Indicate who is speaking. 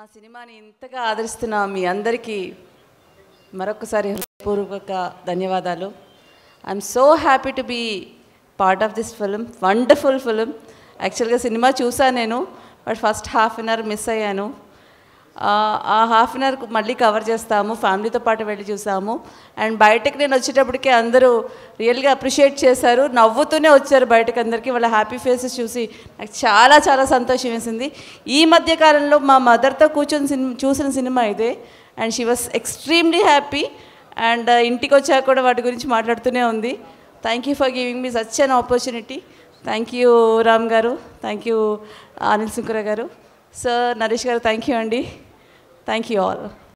Speaker 1: సినిమాని ఇంతగా ఆదరిస్తున్న మీ అందరికీ మరొకసారి హృదయపూర్వక ధన్యవాదాలు. I'm so happy to be part of this film. Wonderful film. యాక్చువల్గా సినిమా చూసాను నేను, but first half an hour miss అయ్యాను. ఆ హాఫ్ అన్ అవర్ మళ్ళీ కవర్ చేస్తాము, ఫ్యామిలీతో పాటు వెళ్ళి చూసాము. అండ్ బయటకు నేను వచ్చేటప్పటికే అందరూ రియల్గా అప్రిషియేట్ చేశారు, నవ్వుతూనే వచ్చారు బయటకు. అందరికీ వాళ్ళ హ్యాపీ ఫేసెస్ చూసి నాకు చాలా చాలా సంతోషం వేసింది. ఈ మధ్యకాలంలో మా మదర్తో కూర్చొని చూసిన సినిమా ఇదే. And she was extremely happy. And ఇంటికి వచ్చాక కూడా వాటి గురించి మాట్లాడుతూనే ఉంది. Thank you for giving me such an opportunity. Thank you Ram garu, thank you Anil Sunkara garu, sir Naresh garu, thank you అండి. Thank you all.